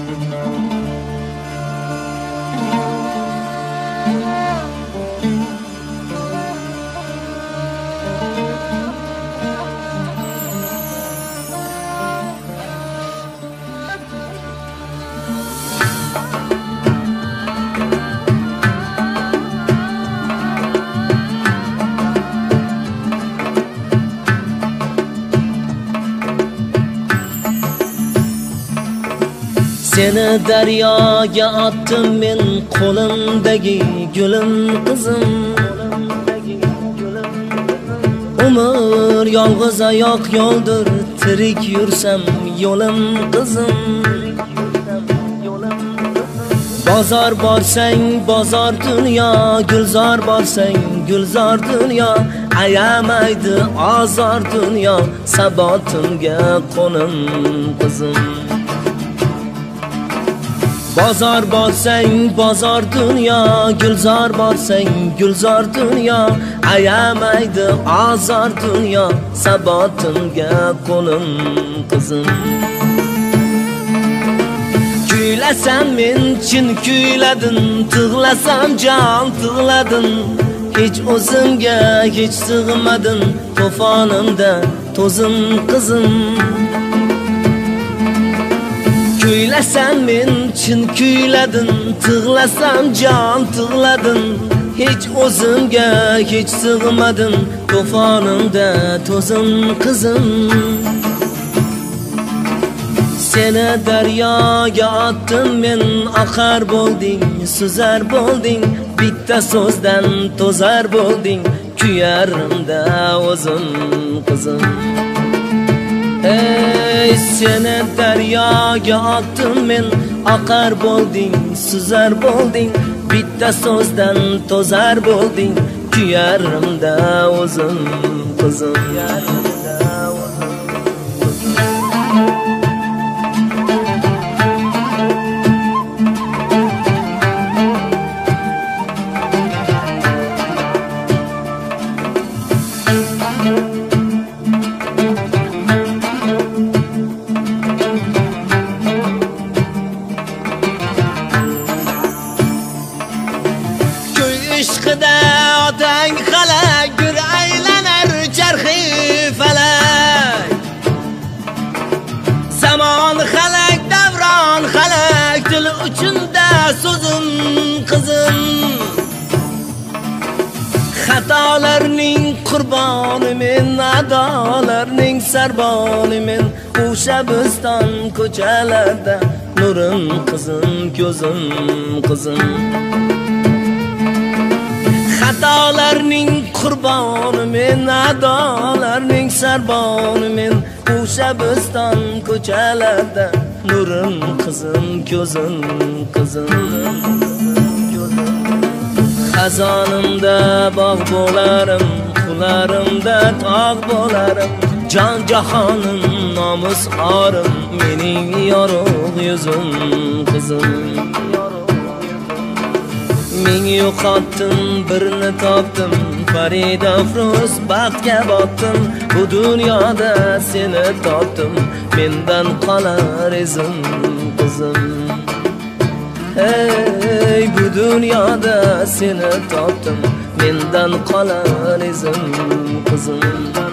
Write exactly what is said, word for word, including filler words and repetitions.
Seni daryoga otdim men qo'limdagi gulim qizim. Umr yolg'iz oyoq yo'ldir, tirik yursam yo'lim qizim. Bozor borsang bozor dunyo, gulzor borsang gulzor dunyo, ayamaydi azor dunyo, sabotimga qo'nim qizim. Bozor borsang bozor dunyo, gulzor borsang gulzor dunyo, ayamaydi azor dunyo, sabotimga qo'nim qizim. Kuylasam men chin kuyladin, tig'lasam jon tig'ladin, hech o'zimga hech sig'madin, to'fonimda to'zim qizim. Kuylasam men chin kuyladin, tig'lasam jon tig'ladin, hech o'zimga hech sig'madin, to'fonimda to'zim qizim. Seni daryoga otdim men, oqar bo'lding, suzar bo'lding, bitta so'zdan to'zar bo'lding, kuyarimda o'zim qizim. Ey seni daryoga otdim men, oqar bo'lding, suzar bo'lding, bitta so'zdan to'zar bo'lding, kuyarimda o'zim qizim. Ishqida otang xalak, bir aylanar charxi falak. Zamon xalak, davron xalak, til uchunda so'zim qizim. Xatolarning qurboni men, adolarning sarboni men, o'sha bo'ston ko'chalarda nurim qizim, ko'zim qizim. Xatolarning qurboni men, adolarning sarboni men, o'sha bo'ston ko'chalarda nurim qizim, ko'zim qizim. Xazonimda bog' bo'larim, qularimda tog' bo'larim, jon jahonim nomus orim, mening yorug' yuzim qizim. Ming yo'qotdim, birini topdim, Farida Afruz baxtga botdim, bu dunyoda seni topdim, mendan qolar izim qizim. Hey bu dunyoda seni topdim, mendan qolar izim qizim.